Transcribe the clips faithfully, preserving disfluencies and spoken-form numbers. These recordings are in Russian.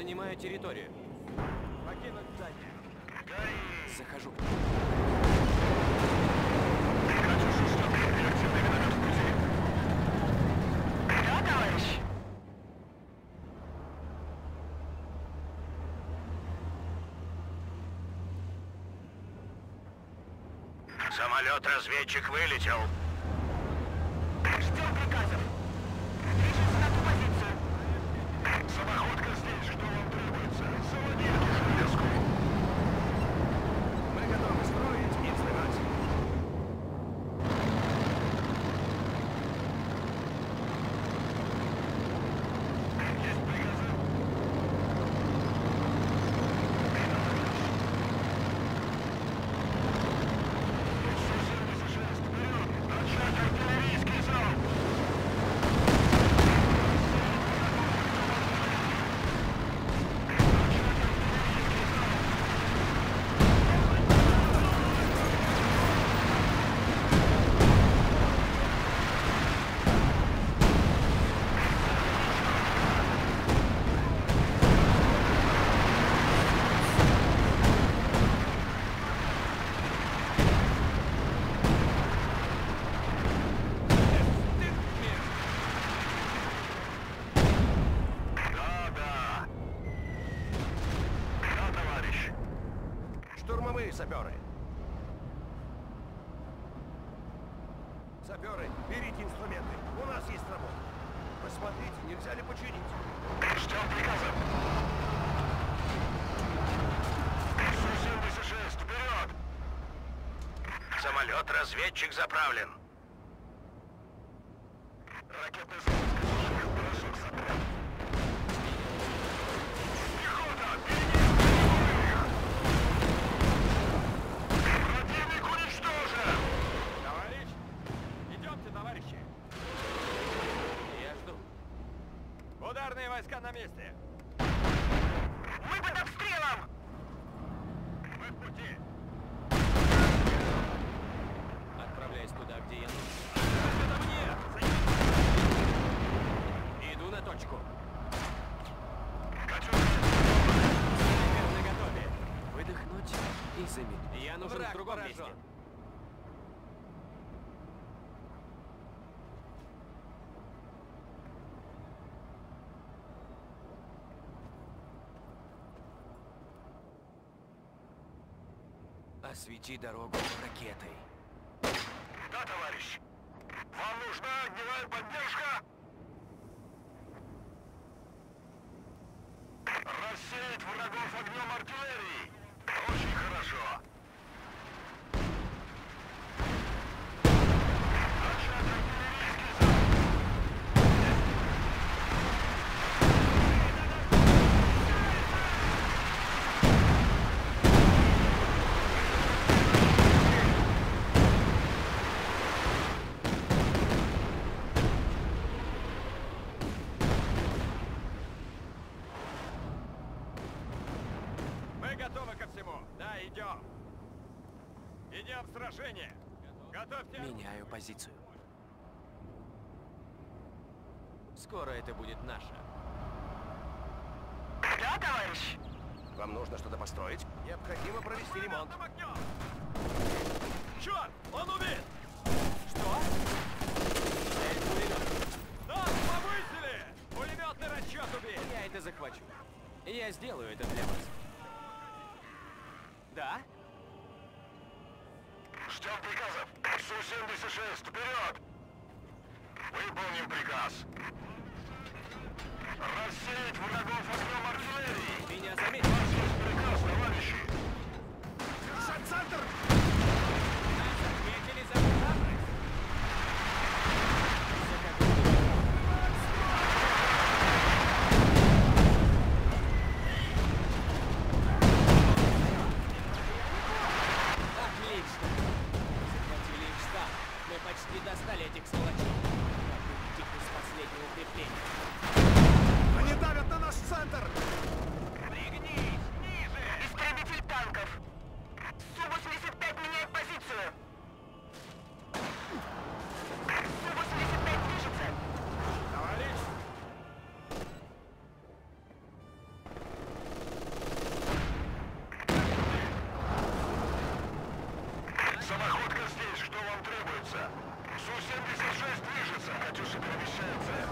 Занимаю территорию. Покинуть здание. Захожу. Да, товарищ? Самолет-разведчик вылетел. Ждем приказов. Движется на ту позицию. Самоходка здесь. Что вам требуется? Заводите железку. Мы готовы строить и взрывать. Есть приказы? сто семьдесят шесть, вперед! Начать артиллерийский залп! Да, да. Да, товарищ. Штурмовые саперы. Саперы, берите инструменты. У нас есть работа. Посмотрите, нельзя ли починить. Ждем приказа. сто семьдесят шесть, вперед! Самолет-разведчик заправлен. Ракетный запуск изучил. Порошок сотряс. Пехота! Впереди! Противник уничтожен! Товарищ! Идемте, товарищи! Я жду. Ударные войска на месте! Мы под обстрелом! Мы в пути! Отправляюсь туда, где я нужен. Это мне! Иду на точку. Катюша! Снайпер наготове. Выдохнуть и замедлить. Я нужен Враг в другом поражен. месте. Освети дорогу ракетой. Да, товарищ. Вам нужна огневая поддержка? Рассеять врагов огнем артиллерии. Очень хорошо. Начать артиллерийский залп. Мы готовы ко всему! Да, идем! Идем в сражение! Готовьте! Меняю позицию. Скоро это будет наше. Да, товарищ? Вам нужно что-то построить? Необходимо провести ремонт. Черт! Он убит! Что? Цель пулемет. Нас повысили! Пулеметный расчет убит! Я это захвачу. Я сделаю это для вас. Да? Ждем приказов. сто семьдесят шесть, вперед! Выполним приказ. Рассеять врагов огнем артиллерии. Меня заметили. У нас есть приказ, товарищи. Центр! Нас отметили за храбрость. Отлично. Захватили их штаб. Мы почти достали этих сволочей. Как из последнего укрепления. Они давят на наш центр! Пригнись! Ниже! Истребитель танков! Су восемьдесят пять меняет позицию! Су восемьдесят пять движется! Товарищ! Самоходка здесь. Что вам требуется? Су семьдесят шесть движется. Катюша перемещается.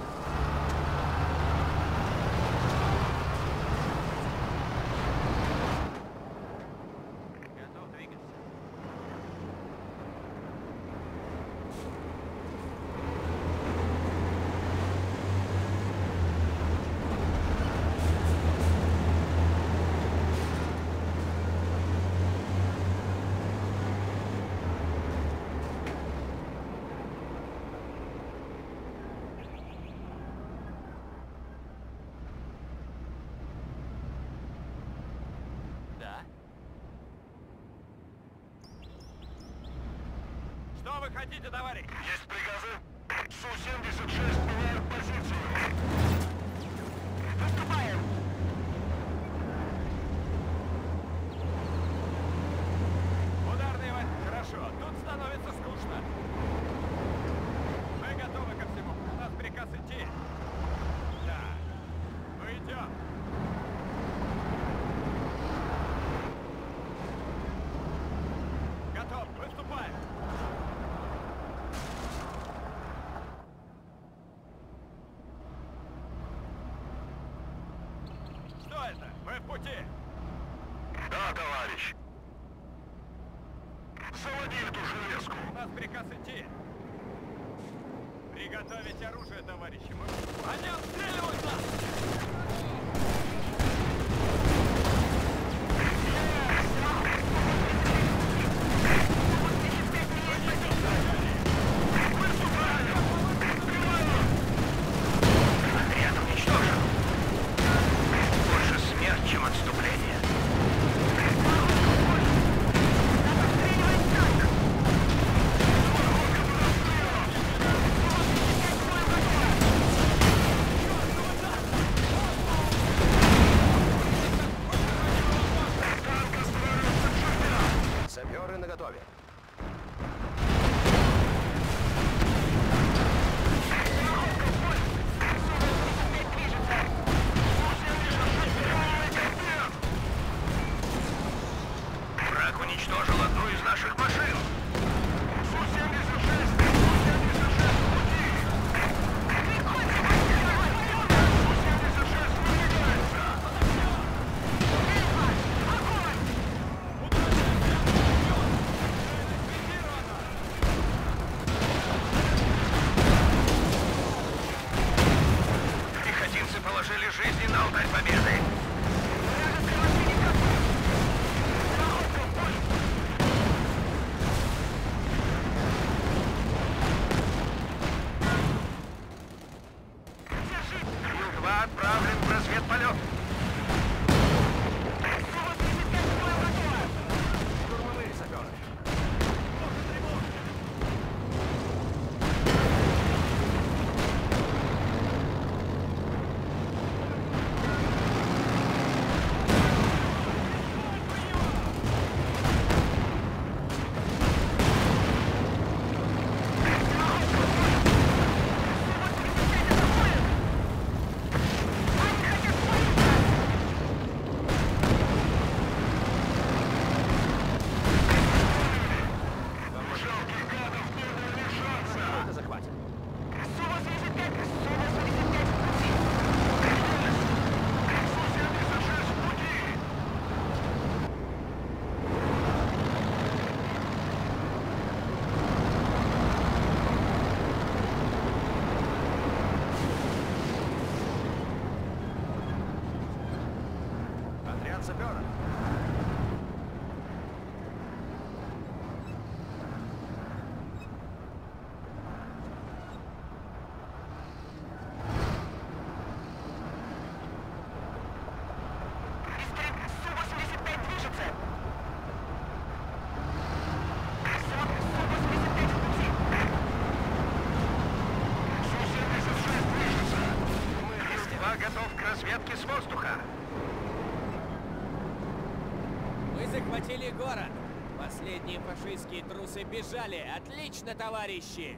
Готов двигаться. Да. Что вы хотите, товарищ? Есть приказы? Су семьдесят шесть меняют позицию. Выступаем. Ударные войны. Хорошо. Тут становится скучно. Мы готовы ко всему. У нас приказ идти. Да. Ну идем. Готов. Выступаем. Что это? Мы в пути. Да, товарищ. Заводи эту железку. У нас приказ идти. Приготовить оружие, товарищи. Мы... Они обстреливают нас! Отряд уничтожен. Больше смерть, чем отступление. Саперы наготове. Враг уничтожил одну из наших машин. Су семьдесят шесть, Су семьдесят шесть в пути. Су семьдесят шесть выдвигается. Пехотинцы положили жизни на алтарь победы. Ю-два отправлен в разведполет. Штурмовые саперы. Жалких гадов первого лишатся. Это захватим. Су семьдесят шесть в пути. Отряд саперов. Су восемьдесят пять движется. Су семьдесят шесть движется. Ю-два готов к разведке с воздуха. Мы захватили город. Последние фашистские трусы бежали. Отлично, товарищи!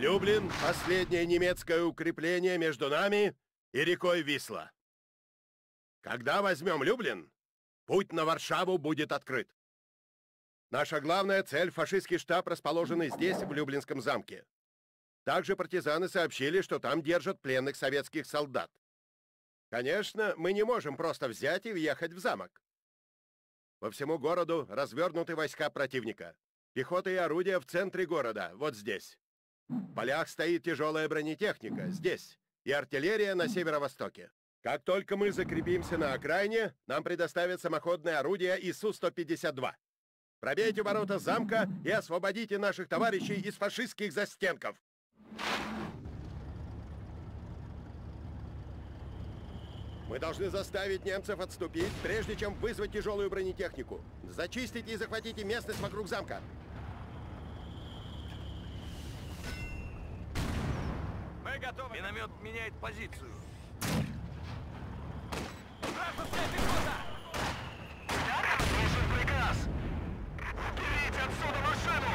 Люблин — последнее немецкое укрепление между нами и рекой Висла. Когда возьмем Люблин, путь на Варшаву будет открыт. Наша главная цель — фашистский штаб, расположенный здесь, в Люблинском замке. Также партизаны сообщили, что там держат пленных советских солдат. Конечно, мы не можем просто взять и въехать в замок. По всему городу развернуты войска противника. Пехота и орудия в центре города, вот здесь. В полях стоит тяжелая бронетехника, здесь, и артиллерия на северо-востоке. Как только мы закрепимся на окраине, нам предоставят самоходное орудие И С У сто пятьдесят два. Пробейте ворота замка и освободите наших товарищей из фашистских застенков. Мы должны заставить немцев отступить, прежде чем вызвать тяжелую бронетехнику. Зачистите и захватите местность вокруг замка. Мы готовы. Миномет меняет позицию. Вражеская пехота! Слушай приказ! Уберите отсюда машину!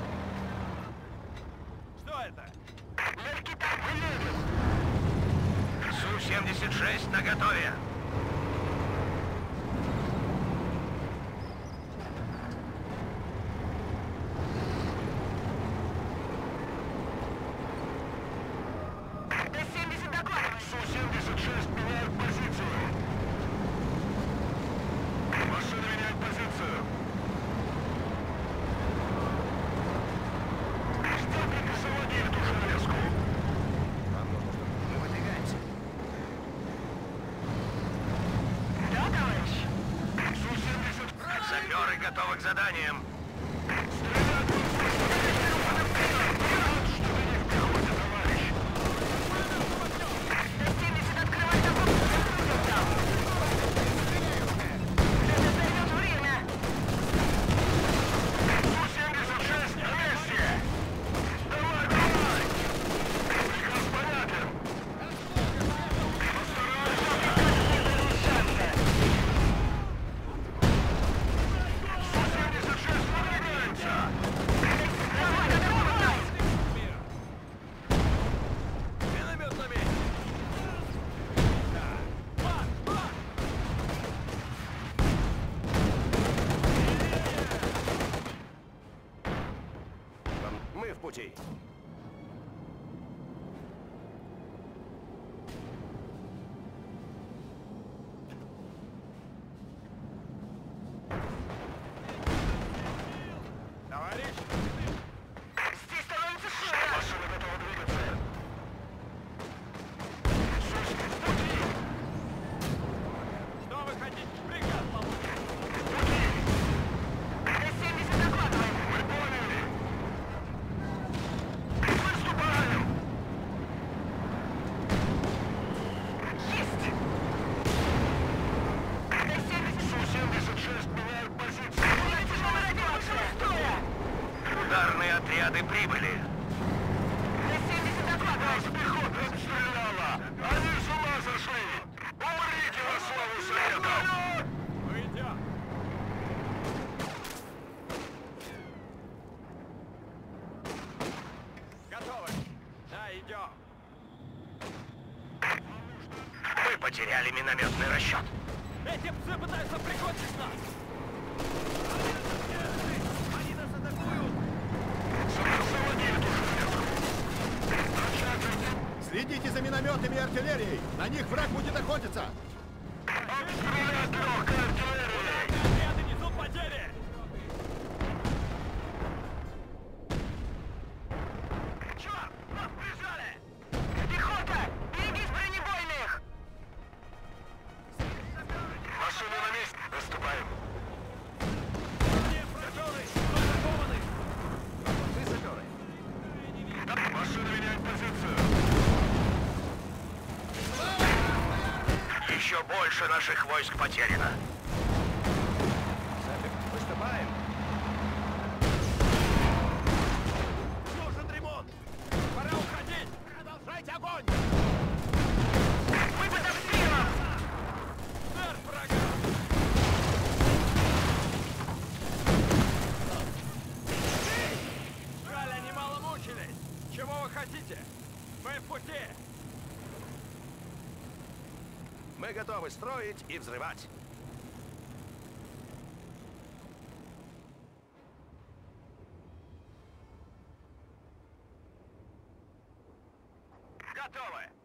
Что это? Легкий танк едет! Су семьдесят шесть наготове. Д семьдесят докладывает. Су семьдесят шесть меняет позицию! Машина меняет позицию! Что приказ эту железку? Нам нужно, чтобы мы выдвигаемся. Да, товарищ? Су семьдесят... Саперы готовы к заданиям. Стрелять в что ты не в пехоте, товарищ! Д семьдесят открывает огонь. Это займет время. Су семьдесят шесть на месте! Давай, давай! Приказ понятен! Су семьдесят шесть выдвигаемся! Давай, давай. Миномет на месте! Да. Марш, марш! Мы в пути. Товарищ! Здесь становится шумно. Машина готова двигаться! Су в пути! Что вы хотите? Приказ получить! Д семьдесят докладывает. Мы поняли! Выступаем! Есть. Д семьдесят. Су семьдесят шесть меняет позицию! Тяжелая радиация. Строя. Ударные отряды прибыли. Д семьдесят докладывает. Нас пехота обстреляла! Они с ума сошли! Умрите во славу Советов! Мы идем! Готовы? Да, идем! Мы потеряли минометный расчет. Эти псы пытаются прикончить нас! Они нас атакуют! Заводи эту железку! Начать Следите за минометами и артиллерией! На них враг будет охотиться! обстрелять легкой артиллерией! Отряды несут потери! Черт, нас прижали. Пехота, берегись бронебойных. Машина на месте! Выступаем! Готовы! Атакованы! Вы саперы. Машина меняет позицию! Еще больше наших войск потеряно. Сапер, выступаем. Нужен ремонт! Пора уходить! Продолжайте огонь! Мы под обстрелом. Сэр, врага! Жаль, они мало мучились! Чего вы хотите? Мы в пути! Мы готовы строить и взрывать. Готовы.